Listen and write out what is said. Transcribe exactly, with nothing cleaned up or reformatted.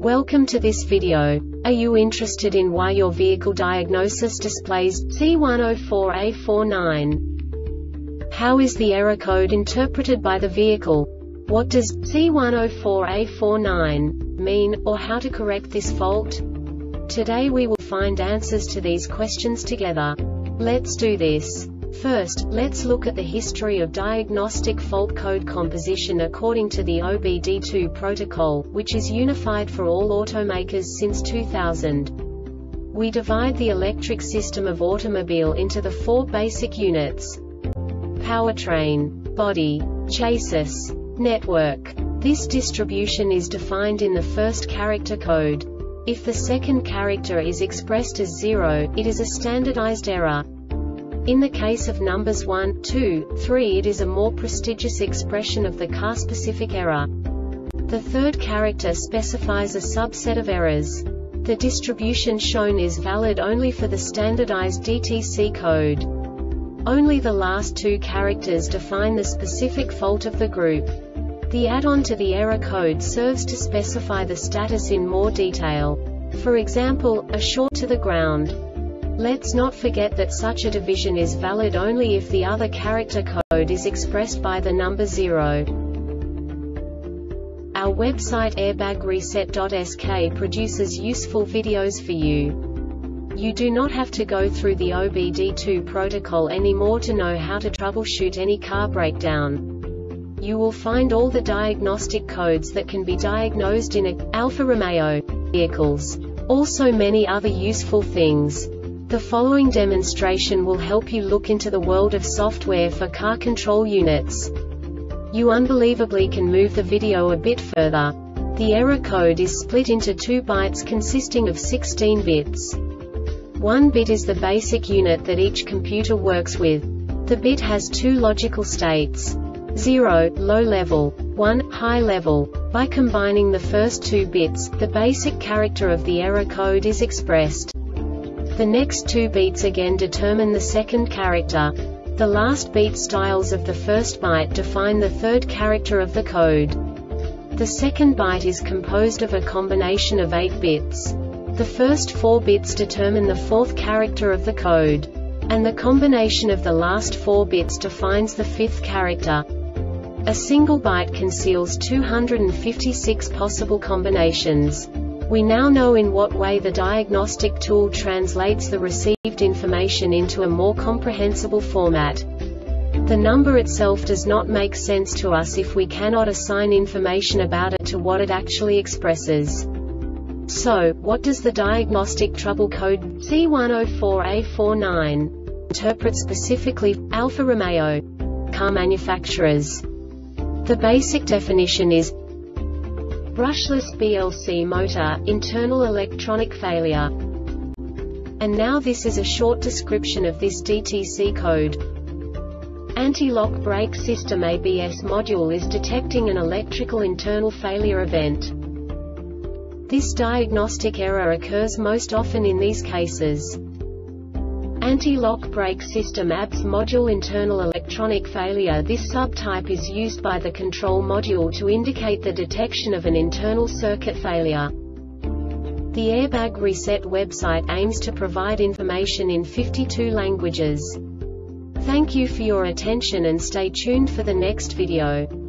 Welcome to this video. Are you interested in why your vehicle diagnosis displays C one zero four A forty-nine? How is the error code interpreted by the vehicle? What does C one zero four A forty-nine mean, or how to correct this fault? Today we will find answers to these questions together. Let's do this. First, let's look at the history of diagnostic fault code composition according to the O B D two protocol, which is unified for all automakers since two thousand. We divide the electric system of automobile into the four basic units: powertrain, body, chassis, network. This distribution is defined in the first character code. If the second character is expressed as zero, it is a standardized error. In the case of numbers one, two, three, it is a more prestigious expression of the car-specific error. The third character specifies a subset of errors. The distribution shown is valid only for the standardized D T C code. Only the last two characters define the specific fault of the group. The add-on to the error code serves to specify the status in more detail. For example, a short to the ground. Let's not forget that such a division is valid only if the other character code is expressed by the number zero. Our website airbag reset dot S K produces useful videos for you. You do not have to go through the O B D two protocol anymore to know how to troubleshoot any car breakdown. You will find all the diagnostic codes that can be diagnosed in a Alfa Romeo vehicles. Also many other useful things. The following demonstration will help you look into the world of software for car control units. You unbelievably can move the video a bit further. The error code is split into two bytes consisting of sixteen bits. One bit is the basic unit that each computer works with. The bit has two logical states: zero, low level, one, high level. By combining the first two bits, the basic character of the error code is expressed. The next two beats again determine the second character. The last beat styles of the first byte define the third character of the code. The second byte is composed of a combination of eight bits. The first four bits determine the fourth character of the code. And the combination of the last four bits defines the fifth character. A single byte conceals two hundred fifty-six possible combinations. We now know in what way the diagnostic tool translates the received information into a more comprehensible format. The number itself does not make sense to us if we cannot assign information about it to what it actually expresses. So, what does the diagnostic trouble code C one zero four A forty-nine interpret specifically for Alfa Romeo car manufacturers? The basic definition is brushless B L C motor, internal electronic failure. And now this is a short description of this D T C code. Anti-lock brake system A B S module is detecting an electrical internal failure event. This diagnostic error occurs most often in these cases: anti-lock brake system A B S module internal electronic failure. This subtype is used by the control module to indicate the detection of an internal circuit failure. The Airbag Reset website aims to provide information in fifty-two languages. Thank you for your attention and stay tuned for the next video.